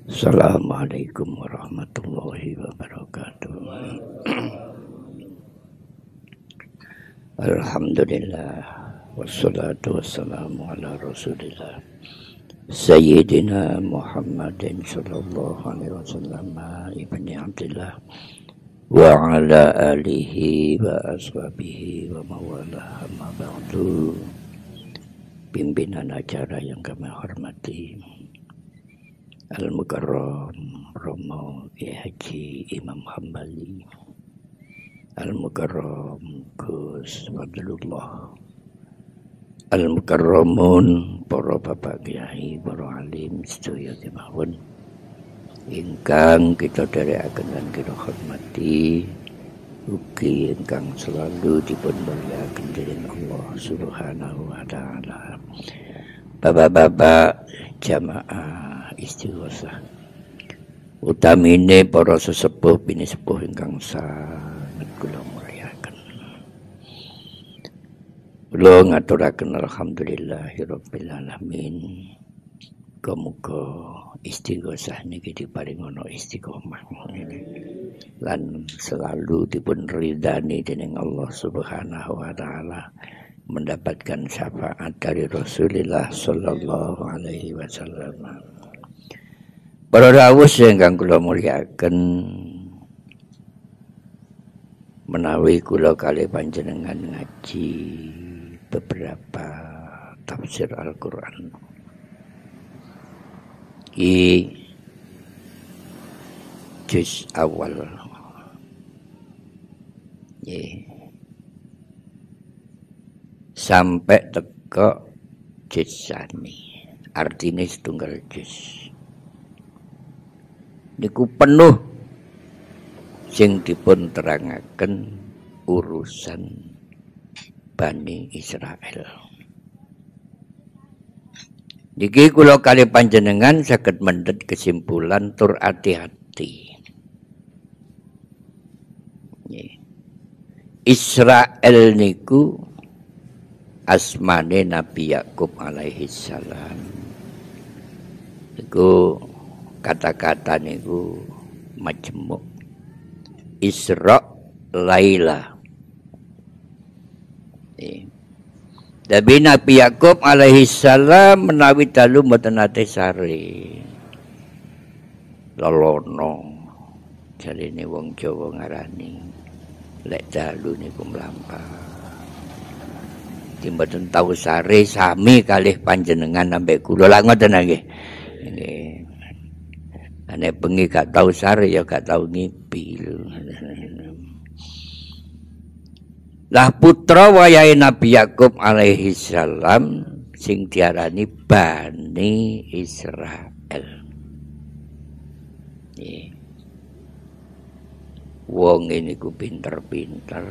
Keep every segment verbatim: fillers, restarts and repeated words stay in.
Assalamualaikum warahmatullahi wabarakatuh. Alhamdulillah wassalatu wassalamu ala Rasulillah Sayyidina Muhammadin sallallahu alaihi wasallam ibni Abdillah wa ala alihi wa ashabihi wa mawalah, amma ba'du. Pimpinan acara yang kami hormati, Al-Mukarram Romo Kiai Haji Imam Hambali, Al-Mukarram Gus Fadlullah, Al-Mukarramun para bapak kiai, para alim sedaya kemawon ingkang kita dherekaken lan kita hormati, ugi ingkang selalu dipun mulyakaken dening Allah Subhanahu wa taala. Bapak-bapak jamaah istighosah, utamine para sesepuh bini sepuh ingkang sanget kula mulyakaken. Kula ngaturaken alhamdulillahirabbil alamin. Muga-muga istighosah niki diparingono istiqomah lan selalu dipun ridani dening Allah Subhanahu wa taala, mendapatkan syafaat dari Rasulullah sallallahu alaihi wasallam. Para rawuh ingkang kula mulyakaken, menawi kula kalih panjenengan ngaji beberapa tafsir Al-Qur'an i juz awal ye sampai teko juz sani, artine setunggal juz niku penuh sing dipun terangaken urusan Bani Israel. Niki kula kali panjenengan saged mendhet kesimpulan tur hati-hati. Israel niku asmane Nabi Yakub alaihi salam. Niku kata-kata niku majmuk Isra Laila. Tapi Nabi Yakub alaihi salam menawi dalu mboten nate sare. Lolono jarine wong Jawa ngarani lek dalu niku mlampah. Ki mboten tau sare sami kalih panjenengan ambek kula. Lah ngoten nggih. Nggih. Ane bengi gak tau sare ya gak tau ngipi. Lah putra wayahe Nabi Yakub alaihi salam sing diarani Bani Israel. Nggih. Wong ini ku pinter-pinter,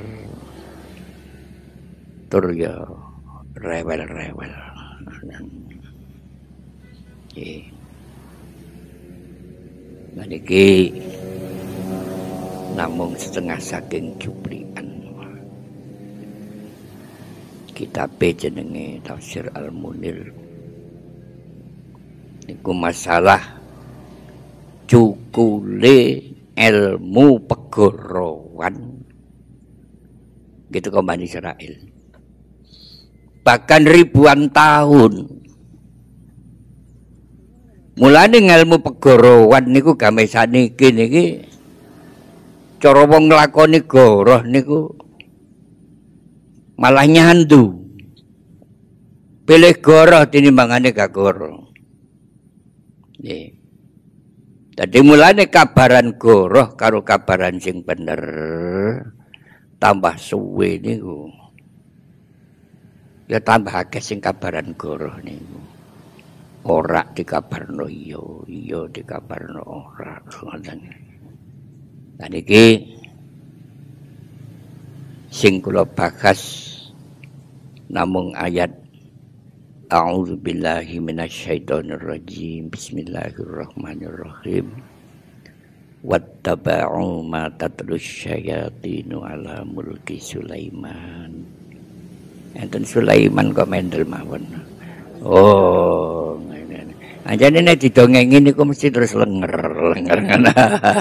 tur ya rewel-rewel. Nggih. Niki namung setengah saking cuplikan. Kitab jenenge Tafsir Al-Munir. Niku masalah cukule ilmu pegorowan gitu kok Bani Israel. Bahkan ribuan tahun. Mulane ilmu pegorowan niku game saniki niki cara wong nglakoni goroh niku malah nyandu. Pilih goroh tinimbangane gak goroh. Nggih. Dadi mulane kabaran goroh karo kabaran sing bener tambah suwe niku. Ya tambah akeh sing kabaran goroh niku. Ora dikabarno iya, iya dikabarno ora. Ngoten. Lah niki sing kula bahas namung ayat A'udzubillahi minasyaitonirrajim. Bismillahirrahmanirrahim. Wattaba'u ma tatlus syayatinu ala mulki Sulaiman. Enten Sulaiman kok mendel mawon. Oh, Anjane nek didongengin niku mesti terus lenger, lenger ngono.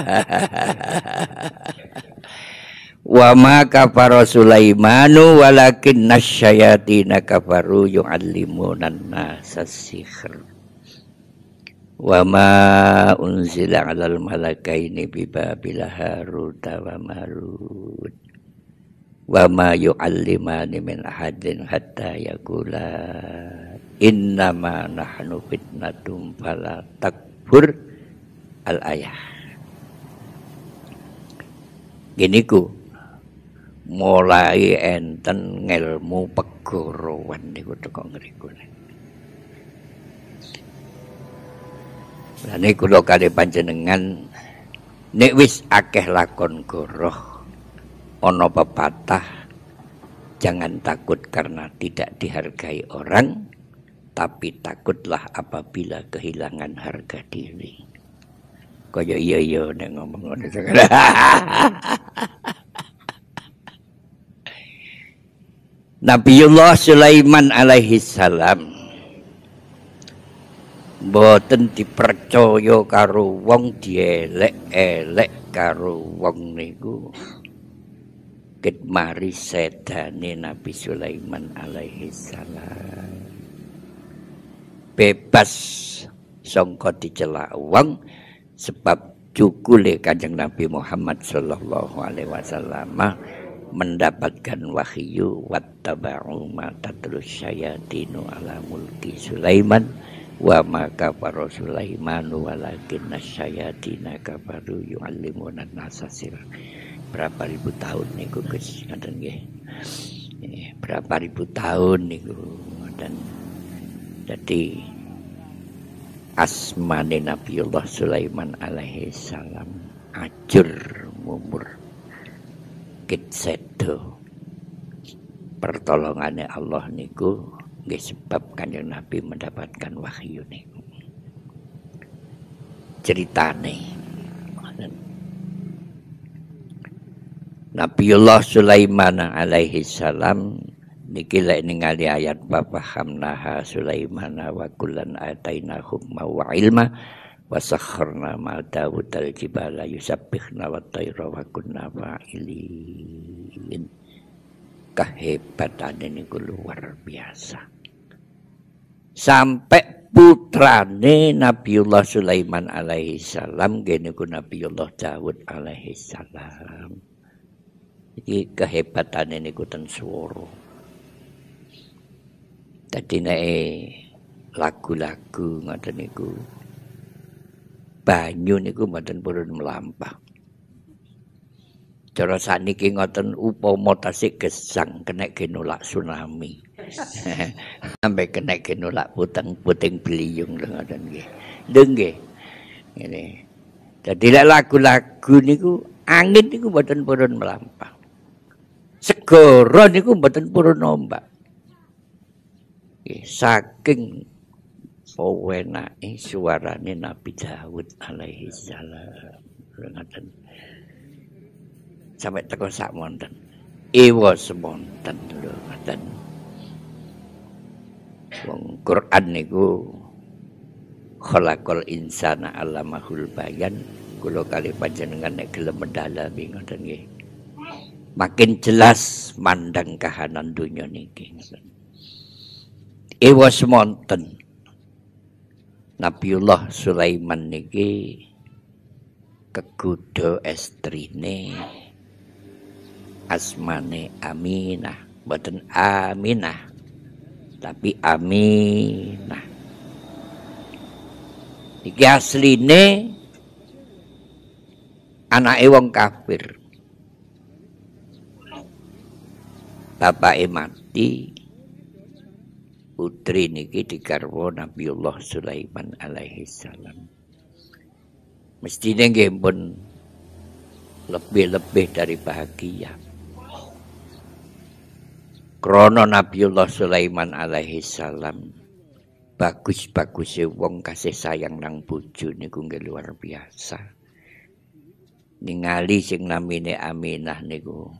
Wa ma kafara Sulaimanu walakin nasyayatina kafaru yu'allimunan nasa sihr. Wa ma unzila 'alal malakaini bi Babil Harut wa Marut. Wa ma yu'allimani min ahadin hatta yaqula innama nahnu fitnatum fala takfur al-ayah. Gini ku mulai enten ngelmu pegorowan niku teko ngriku. Lah niku kula kali panjenengan nek wis akeh lakon goroh ana pepatah jangan takut karena tidak dihargai orang, tapi takutlah apabila kehilangan harga diri. Kaya iya iya nek ngomong ngono. Nabiullah Sulaiman alaihi salam boten dipercaya karo wong dielek-elek karo wong niku. Ket mari sedane Nabi Sulaiman alaihi salam bebas sangka dicelak wong sebab cukule Kanjeng Nabi Muhammad sallallahu alaihi wasallam mendapatkan wahyu wattaba'u ma tatlus syayatinu ala mulki Sulaiman wa ma kafara Sulaimanu walakinna syayatina kafaru yu'allimuna nasa sihr. Berapa ribu tahun niku Gus ngoten nggih. Berapa ribu tahun niku dan jadi asmane Nabiullah Sulaiman alaihi salam ajur mumur kit sedo pertolongane Allah niku nggih sebab Kanjeng Nabi mendapatkan wahyu niku. Ceritane Nabiullah Sulaiman alaihi salam niki lek ningali ayat fahamnaha Sulaiman wa kullan ataina hukma wa ilma wa sakharna ma Daud al-jibala yusabbihna wa tayra wa kunna fa'ilin. Kehebatane niku luar biasa. Sampai putrane Nabiullah Sulaiman alaihi salam gene ku Nabiullah Daud alaihi salam. Iki kehebatane niku ten swara. Dadi nek lagu-lagu ngoten niku banyu niku mboten purun melampah. Cara sakniki ngoten upama tasih gesang kena genolak tsunami. Sampai kena genolak puting-puting beliung lho ngoten nggih. Lho nggih. Ngene. Dadi lagu-lagu niku angin niku mboten purun melampah. Segara niku mboten purun ombak. Saking wenake suarane Nabi Daud alaihi salam. Ngoten. Sampai teko sak monten. Ewa semonten lho ngoten. Wong Quran niku khalaqal insana 'allamahul bayan. Kula kali panjenengan nek gelem mendalami ngoten nggih. Makin jelas mandang kahanan dunia niki. Ewa semonten Nabiullah Sulaiman niki kegudo estrine asmane Aminah, mboten Aminah tapi Aminah. Iki asline anake wong kafir. Bapake mati, putri niki digarwa Nabiullah Sulaiman alaihi salam. Mestine nggih pun lebih-lebih dari bahagia. Krana Nabiullah Sulaiman alaihi salam bagus-baguse wong kasih sayang nang bojo niku nggih luar biasa. Ningali sing namine Aminah niku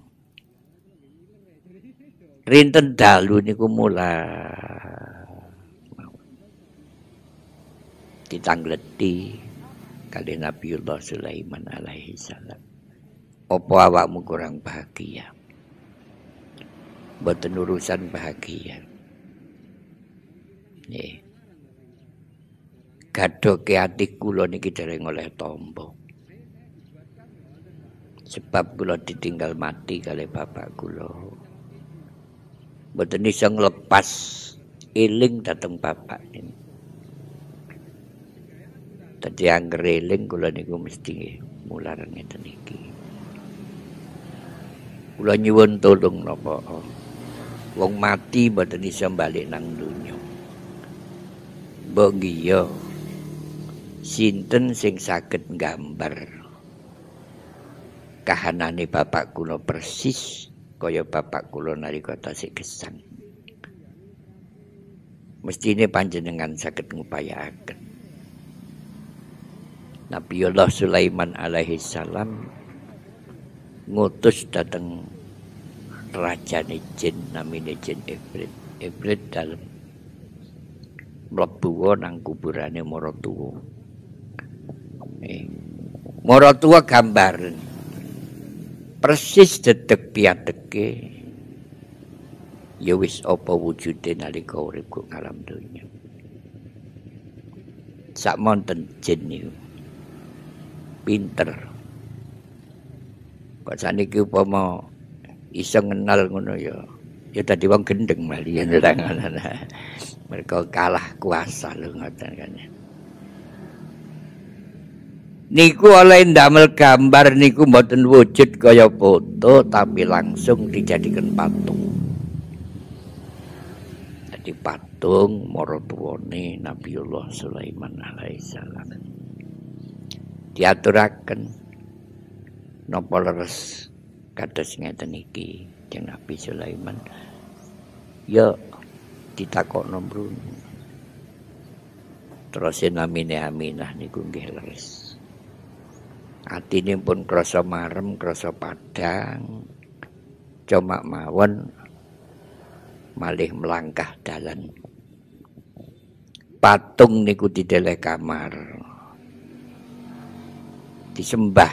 rinten dalu niku mula ditangleti kali Nabiullah Sulaiman alaihi salam. Apa awakmu kurang bahagia? Mboten urusan bahagia. Nih. Gadoke ati kula niki dereng oleh tombo. Sebab kula ditinggal mati kali bapak kula. Mboten iso nglepas eling dateng bapak ini. Dadi anggere eling kula niku mesti mular ngeten iki. Kula nyuwun tulung napa. Wong mati mboten iso balik nang donya. Mbok iya. Sinten sing saged nggambar kahanane bapak kula persis kaya bapak kula nalika tasih gesang. Mestine panjenengan saged ngupayakaken. Nabiullah Sulaiman alaihi salam ngutus dateng rajane jin namine jin Ibrit. Ibrit dalem mlebu nang kuburane maratuwa. Eh, maratuwa gambar persis dedek piateke ya wis apa wujude nalika urip ngalam donya. Sak monten jin niku pinter. Kok saniki upama iso ngenal ngono ya ya dadi wong gendeng mali yen mereka kalah kuasa lho ngoten kan. Niku oleh ndamel gambar niku mboten wujud kaya foto tapi langsung dijadikan patung. Jadi patung maratuwane Nabiullah Sulaiman alaihi salam. Diaturaken napa leres kados ngeten iki Kanjeng Nabi Sulaiman. Ya ditakokno mrene. Terus namine Aminah niku nggih leres. Atine pun krasa marem, krasa padang. Cuma mawon malih melangkah dalan. Patung niku dideleh kamar. Disembah.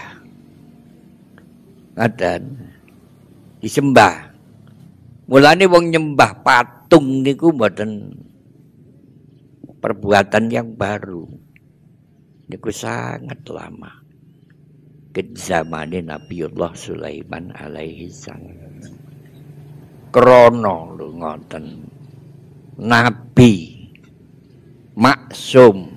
Ngaten. Disembah. Mulane wong nyembah patung niku mboten perbuatan yang baru. Niku sangat lama. Ke zamane Nabiullah Sulaiman alaihi salam. Krono lho ngoten. Nabi maksum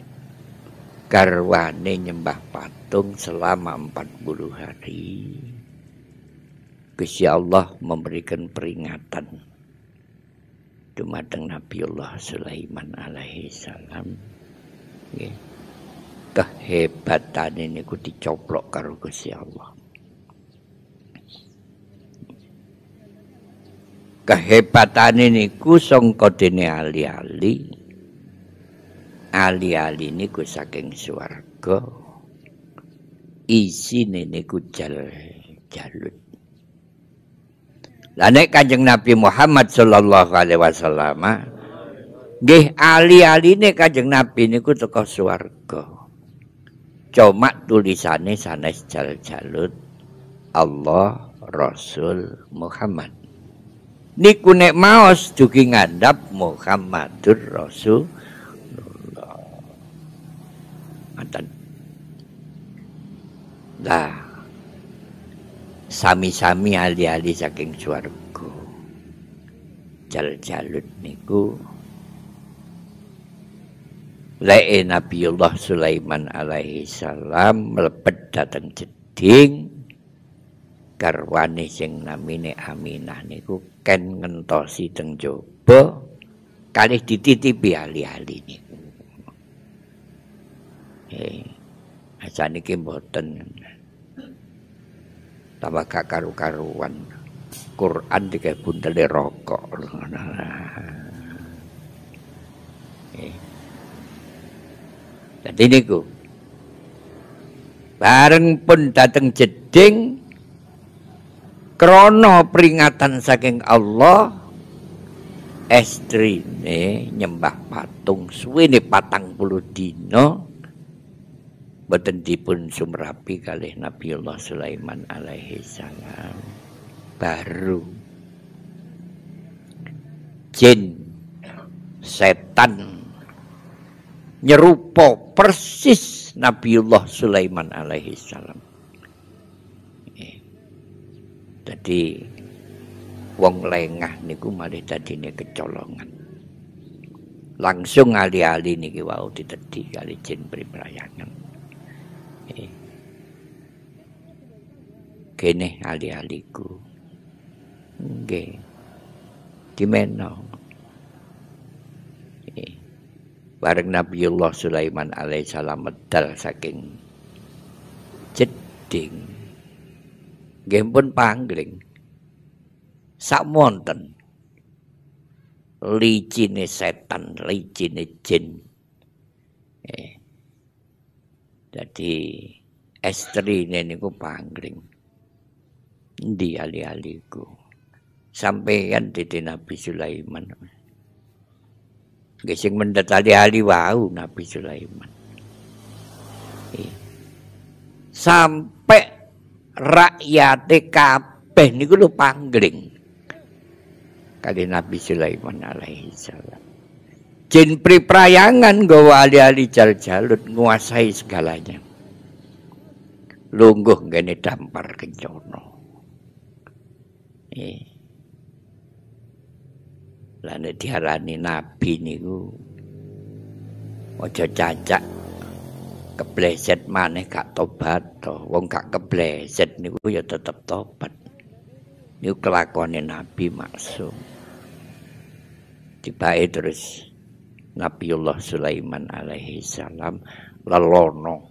garwane nyembah patung selama empat puluh hari. Gusti Allah memberikan peringatan dumateng Nabiullah Sulaiman alaihi salam. Nggih. Kehebatan ini ku dicoplok karo Gusti Allah. Kehebatan ini ku sangka dene ali-ali. Ali-ali niku saking swarga. Isine niku jal jalut. Lah nek Kanjeng Nabi Muhammad sallallahu alaihi wasallam nggih ali-aline Kanjeng Nabi niku teka swarga. Cuma tulisannya sanes jal-jalut Allah Rasul Muhammad. Niku nek maos dugi ngandhap Muhammadur Rasulullah. Ngoten. Lah sami-sami ali-ali saking swarga. Jal-jalut niku Lae Nabiullah Sulaiman alaihi salam mlebet dateng jeding garwane sing namine Aminah niku ken ngentosi teng jaba kalih dititipi ali-ali niku. Eh, asaniki mboten tambah gak karu-karuan. Quran dikae buntele rokok. Eh. Dadi niku bareng pun dateng jeding krana peringatan saking Allah estrine nyembah patung suwene patang puluh dino boten dipun sumrapi kalih Nabiullah Sulaiman alaihi salam. Baru jin setan nyerupa persis Nabiullah Sulaiman alaihi salam. Jadi wong lengah niku malih dadine kecolongan. Langsung ali-ali niki wau ditedhi kali jin priprayangan. Eh. Kene ali-aliku. Nggih. Dimeno. Eh. Bareng Nabiullah Sulaiman alaihissalam medal saking jeding. Nggih pun panggling. Sakmonten licine setan, licine jin. Eh. Jadi estrine niku panggling. Endi ali-aliku. Sampeyan dite Nabi Sulaiman. Nggih sing mendhet ali-ali wau Nabi Sulaiman. Eh. Sampai rakyate kabeh niku lho panggling kali Nabi Sulaiman alaihi salam. Jin priprayangan nggawa ali-ali jal-jalut nguasai segalanya. Lungguh ngene dampar kencana. Eh. Lah nek diarani nabi niku aja cacak kebleset maneh gak tobat to. Wong gak kebleset niku ya tetep tobat. Niku kelakone Nabi maksum. Tibae terus Nabiullah Sulaiman alaihi salam lelono.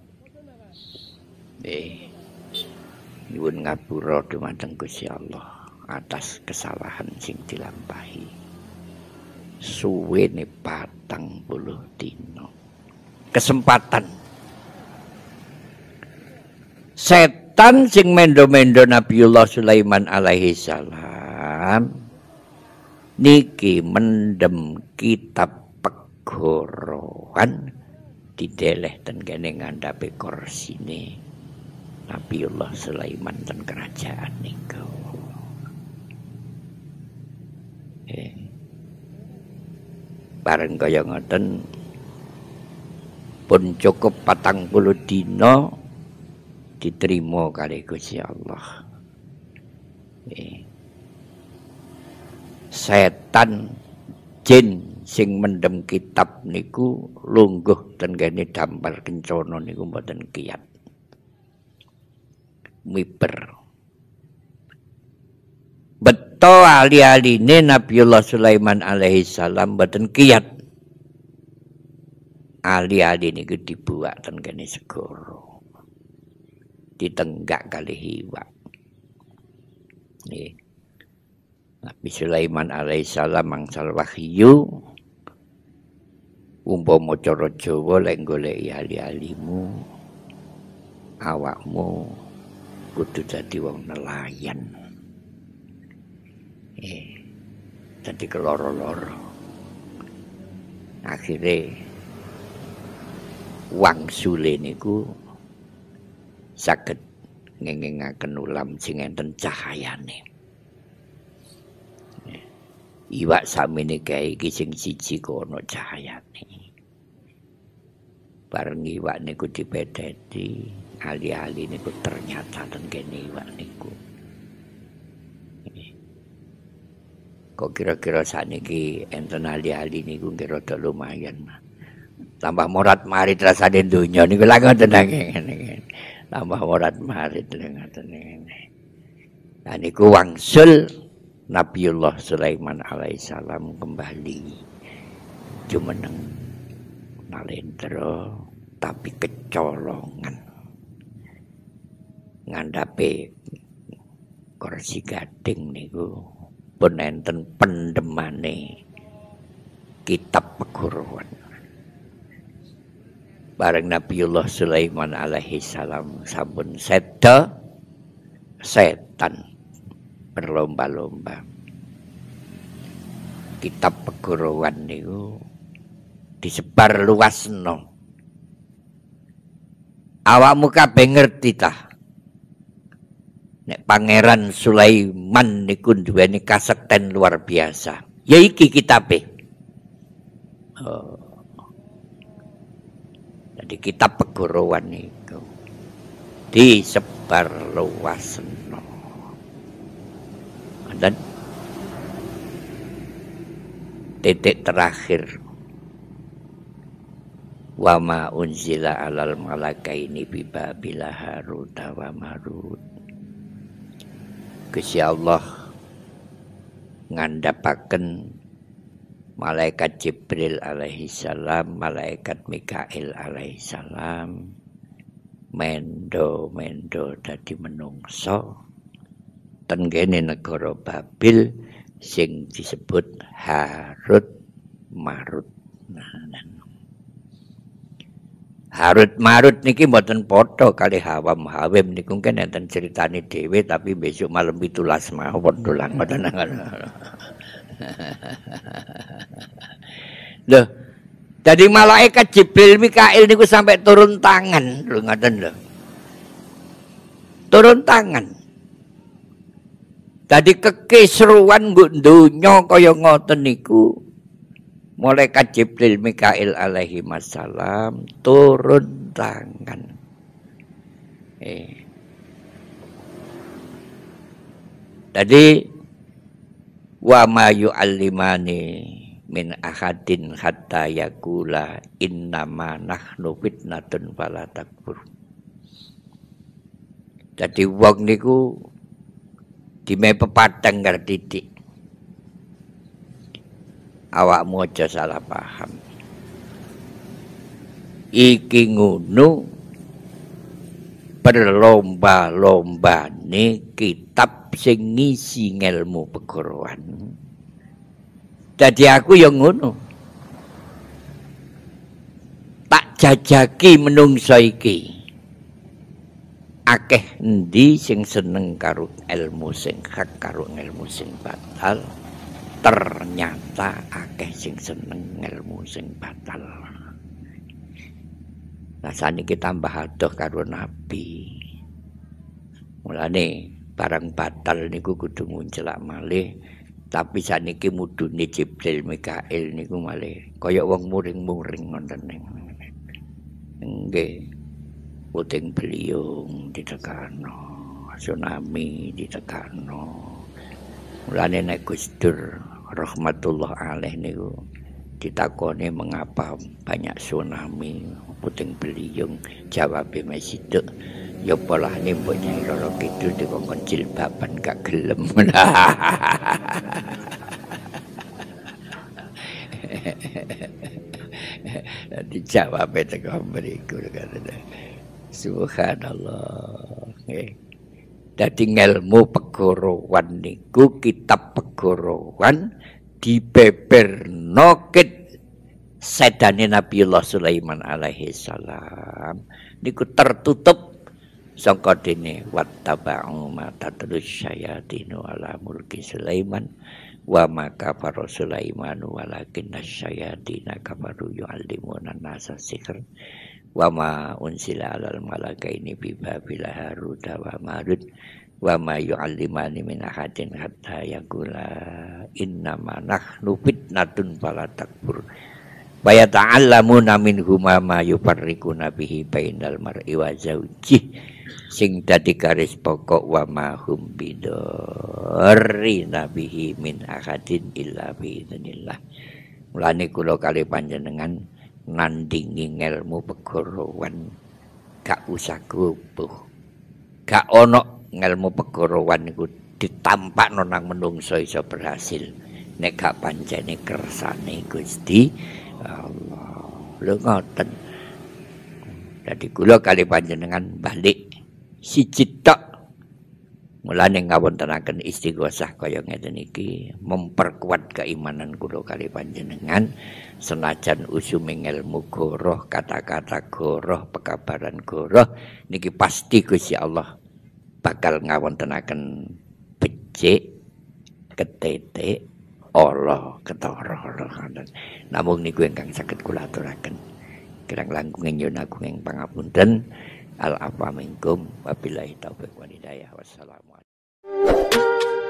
Eh nyuwun ngapura dumateng Gusti Allah atas kesalahan sing dilampahi. Suwene patang puluh dino. Kesempatan setan sing mendo-mendo Nabiullah Sulaiman alaihi salam niki mendem kitab pegoroan dideleh ten kene ngandhape korsine Nabiullah Sulaiman ten kerajaan niku. Eh. Bareng kaya ngoten pun cukup patang puluh dino diterima kali Gusti Allah. Eh. Setan jin sing mendem kitab niku lungguh ten kene dampar kencana niku mboten kiyat. Miber. Beto ali-aline Nabiullah Sulaiman alaihi salam mboten kiyat. Ali-ali niku dibuak ten kene segara. Ditenggak kali hiwak. Nih. Nabi Sulaiman alaihissalam mangsal wahyu umpama cara Jawa lek goleki ali-alimu awakmu kudu dadi wong nelayan. Eh, dadi keloro-loro. Akhire wangsule niku saged ngengengaken ulam sing enten cahayane. Iwak samene kae iki sing siji kok ana cahayane. Bareng iwak niku dipedheti, ali-ali niku ternyata ten kene iwak niku. Kok kira-kira saniki enten ali-ali niku kira rada lumayan. Tambah morat marit rasane donya niku lha ngoten ngene. Tambah morat marit ngoten ngene. Lah niku wangsul Nabiullah Sulaiman alaihissalam kembali jumeneng Nalendra tapi kecolongan ngandhape kursi gading niku pun enten pendemane kitab pegoroan. Bareng Nabiullah Sulaiman alaihissalam sampun seda setan berlomba-lomba kitab pegorowan niku disebar luasno. Awakmu kabeh ngerti ta? Nek Pangeran Sulaiman niku duweni kasekten luar biasa. Ya iki kitabe. Oh. Jadi kitab pegorowan niku disebar luasno. Dan titik terakhir wa ma unzila alal malakaini bi babila harut wa marut. Gusti Allah ngandhapaken malaikat Jibril alaihi salam, malaikat Mikail alaihi salam mendo-mendo dadi menungso ten kene negara Babil sing disebut Harut Marut. Nah, Harut Marut niki mboten padha kali Hawam Hawim niku kan enten critane dhewe tapi besok malam pitulas mawon dolan ngoten. Loh, jadi malaikat Jibril Mikail niku sampai turun tangan lho ngoten lho. Turun tangan. Dadi kekisruan nggo donya kaya ngoten niku malaikat Jibril Mikail alaihi wasallam turun tangan. Eh. Tadi wa ma yu'allimani min ahadin hatta yaqula innama nahnu fitnatun fala takfur. Dadi wong niku dime pepateng karo titik. Awakmu aja salah paham. Iki ngono berlomba-lombane kitab sing ngisi ngelmu pegorowan. Dadi aku yang ngono. Tak jajaki menungso iki. Akeh endi sing seneng karo ilmu sing hak karo ilmu sing batal. Ternyata akeh sing seneng ilmu sing batal. Nah saniki tambah adoh karo Nabi. Mulane barang batal niku kudu muncelak malih, tapi saniki mudune Jibril Mikail niku malih kaya wong muring-muring ngoten niku. Nggih. Puting beliung ditekano, tsunami ditekano. Mulane nek Gus Dur rahmatullah alaih niku ditakoni mengapa banyak tsunami, puting beliung, jawabe masih itu ya polah nih mbok Nyai Roro Kidul dikongkon jilbaban gak gelem. Dijawab itu kau beriku katanya. Subhanallah. Dadi ngelmu pegorowan niku kitab pegorowan dibeberno kit sedane Nabiullah Sulaiman alaihi salam niku tertutup sangka dene wattaba'u ma tatlus syayatinu ala mulki Sulaiman wa ma kafara Sulaimanu walakinna syayatina kafaru yu'allimuna nasa sihr wa ma unsila alal malakaini bi babila harut wa marut wa ma yu'allimani min ahadin hatta yaqula innama nahnu fitnatun fala takfur wa yata'allamuna minhuma ma yufarriquna bihi bainal mar'i wa zawjih sing dadi garis pokok wa ma hum bidori nabihi min ahadin illa bi idznillah. Mulane kula kali panjenengan nandingi ngelmu pegorowan gak usah gubuh. Gak ono ngelmu pegorowan niku ditampakno nang menungso iso berhasil nek gak pancene kersane Gusti Allah. Lho ngoten. Dadi kula kali panjenengan balik siji tok. Mulane ngawontenaken istighosah kaya ngeten iki memperkuat keimanan kula kali panjenengan senajan usume ilmu goroh, kata-kata goroh, pekabaran goroh niki pasti Gusti Allah bakal ngawontenaken becik, ketetek, Allah ketara rohanan. Namung niku ingkang saged kula aturaken. Kirang langkung nyuwun agung ing pangapunten. Al-afwa minkum wabillahi taufiq wal hidayah. Wassalamualaikum.